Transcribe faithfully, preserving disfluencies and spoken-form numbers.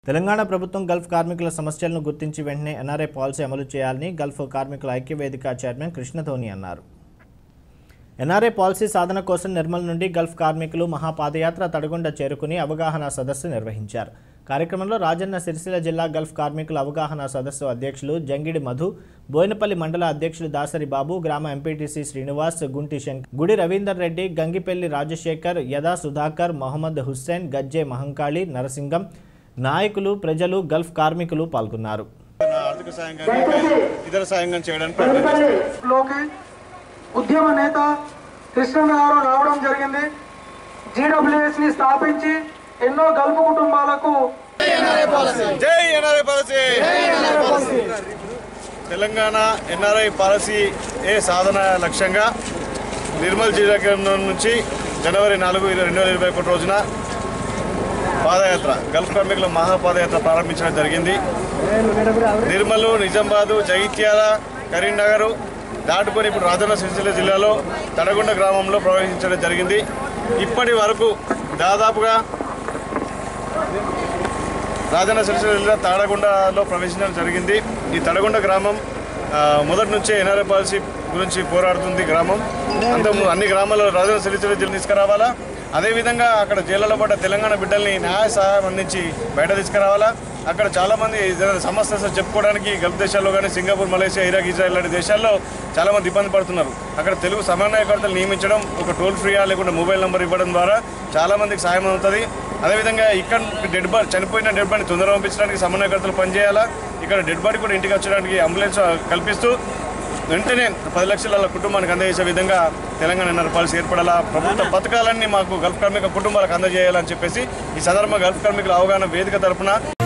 తెలంగాణ ప్రభుత్వం గల్ఫ్ కార్మికుల సమస్యలను గుర్తించి వెంటనే ఎన్ఆర్ఐ పాలసీ అమలు చేయాలని గల్ఫ్ కార్మికుల ఐక్యవేదిక చైర్మన్ కృష్ణధోని అన్నారు. ఎన్ఆర్ఐ పాలసీ సాధన కోసం నిర్మల్ నుండి గల్ఫ్ కార్మికులు మహాపాదయాత్ర తడగొండ చేరుకుని అవగాహన సదస్సు నిర్వహించారు. కార్యక్రమంలో రాజన్న సిరిసిల్ల జిల్లా గల్ఫ్ కార్మికుల అవగాహన సదస్సు అధ్యక్షులు జంగిడి మధు, బోయినపల్లి మండల అధ్యక్షులు దాసరి బాబు, గ్రామ ఎంపీటీసీ శ్రీనివాస్, గుంటి శంకర్, గుడి రవీందర్ రెడ్డి, గంగిపెల్లి రాజశేఖర్, యదా సుధాకర్, మహమ్మద్ హుస్సేన్, గజ్జే మహంకాళి, నరసింగం నాయకులు, ప్రజలు, గల్ఫ్ కార్మికులు పాల్గొన్నారు. ఉద్యమ నేత కృష్ణ గారు రావడం జరిగింది. జీడబ్ల్యూఎస్ ని స్థాపించి ఎన్నో గల్ఫ్ కుటుంబాలకు తెలంగాణ ఎన్ఆర్ఐ పాలసీ ఏ సాధన లక్ష్యంగా నిర్మల్ జిల్లా కేంద్రం నుంచి జనవరి నాలుగు రెండు వేల ఇరవై ఒకటి రోజున పాదయాత్ర గల్ఫ్ కార్మికుల మహాపాదయాత్ర ప్రారంభించడం జరిగింది. నిర్మల్, నిజామాబాద్, జగిత్యాల, కరీంనగర్ దాటుకొని ఇప్పుడు రాజన్న సిరిసిల్ల జిల్లాలో తడగొండ గ్రామంలో ప్రవేశించడం జరిగింది. ఇప్పటి వరకు దాదాపుగా రాజన్న సిరిసిల్ల జిల్లా తడగొండలో ప్రవేశించడం జరిగింది. ఈ తడగొండ గ్రామం మొదటి నుంచే ఎన్ఆర్ఐ పాలసీ గురించి పోరాడుతుంది. గ్రామం అంత అన్ని గ్రామాల్లో రాజన్న సిరిసిల్ల జిల్లా తీసుకురావాలా, అదేవిధంగా అక్కడ జైళ్లలో పడ్డ తెలంగాణ బిడ్డల్ని న్యాయ సహాయం అందించి బయట తీసుకురావాలా. అక్కడ చాలామంది సమస్యలు చెప్పుకోవడానికి గల్ఫ్ దేశాల్లో కానీ సింగపూర్, మలేషియా, ఇరాక్, ఇజ్రాయెల్ లాంటి దేశాల్లో చాలామంది ఇబ్బంది పడుతున్నారు. అక్కడ తెలుగు సమన్వయకర్తలు నియమించడం, ఒక టోల్ ఫ్రీయా లేకుంటే మొబైల్ నెంబర్ ఇవ్వడం ద్వారా చాలామందికి సాయం అవుతుంది. అదేవిధంగా ఇక్కడ డెడ్ బాడీ చనిపోయిన డెడ్ బాడీని తొందరగా పంపించడానికి సమన్వయకర్తలు పనిచేయాలా. ఇక్కడ డెడ్ బాడీ కూడా ఇంటికి వచ్చడానికి అంబులెన్స్ కల్పిస్తూ వెంటనే పది లక్షల కుటుంబానికి అందజేసే విధంగా తెలంగాణ ఎన్ఆర్ఐ పాలసీ ఏర్పడాలా. ప్రభుత్వ పథకాలన్నీ మాకు గల్ఫ్ కార్మిక కుటుంబాలకు అందజేయాలని చెప్పేసి ఈ సందర్భంగా గల్ఫ్ కార్మికుల అవగాహన వేదిక తరఫున